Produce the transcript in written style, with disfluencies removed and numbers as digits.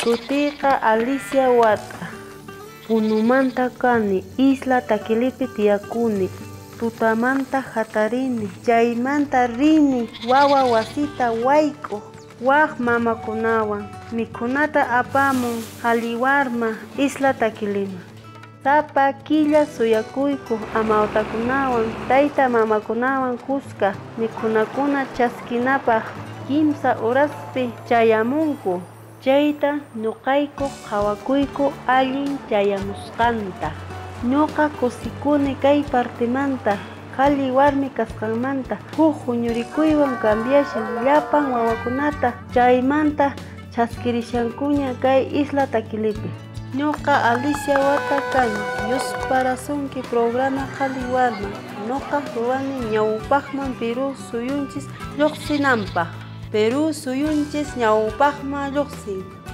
Tutiqa Alicia Wata. Punumanta kani, Isla Taquilipi tiyakuni. Tutamanta hatarini, chaymanta rini, wawa wasita wayku. Waq mamakunawan, mikhunata apamun, haliwarma, Isla Taquilima. Sapa killa suyakuyku amawtakunawan, tayta mamakunawan kuska, mikhunakuna chaskinapaq, kimsa horaspi chayamunku. Chayta ñuqayku qhawakuyku allin chayamusqanta. Ñuqa kusikuni kay partimanta, qhali warmi kasqanmanta, huk huñurikuywan cambiashan llapan wawakunata, chaymanta chaskirishankuña kay Isla Taquilipi. Ñuqa Alicia Wata kani, Yusparasunki programa qhali warma. Ñuqa ruwani ñawpaqman Perú suyunchis lluqsinanpaq. Perú suyunchis ñawpaqman lluqsin.